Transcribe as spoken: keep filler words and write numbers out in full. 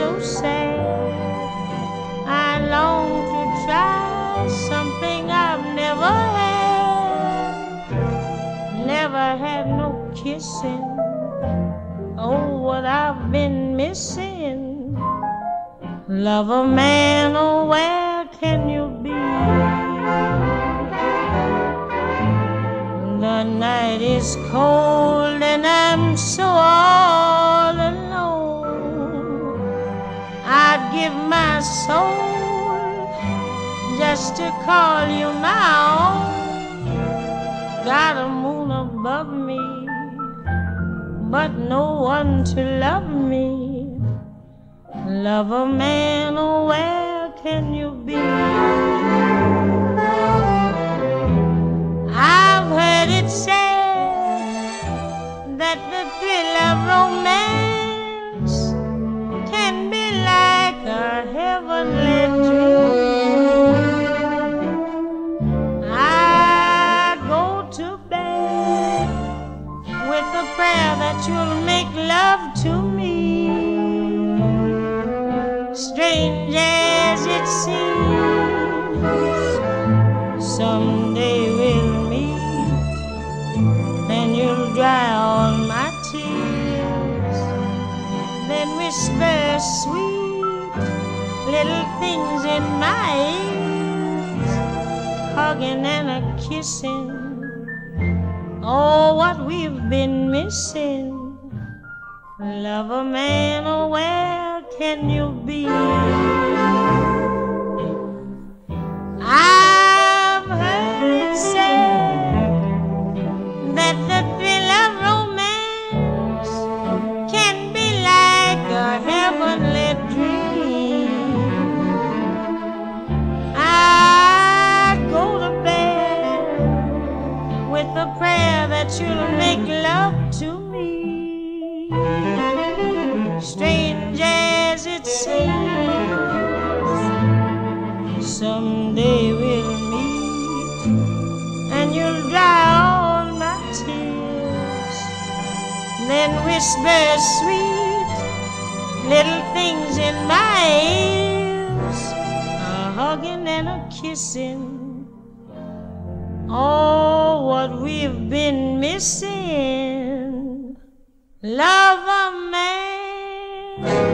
so sad. I long to try something I've never had. Never had no kissing. Oh, what I've been missing. Lover man, oh, where can you be? The night is cold and I'm so all alone. I'd give my soul just to call you my own. Got a moon above me, but no one to love me. Lover man, oh, where can you be? I've heard it said that the thrill of romance can be like a heavenly dream. I go to bed with a prayer that you'll make love to me. Strange as it seems, someday we'll meet, and you'll dry all my tears, then whisper sweet little things in my ears, hugging and a kissing. Oh, what we've been missing. Lover man, oh, where can you be? I've heard it said that the thrill of romance can be like a heavenly dream. I go to bed with a prayer that you'll make love to me. Strange as it seems, someday we'll meet, and you'll dry all my tears, then whisper sweet little things in my ears, a hugging and a kissing. Oh, what we've been missing. Lover man.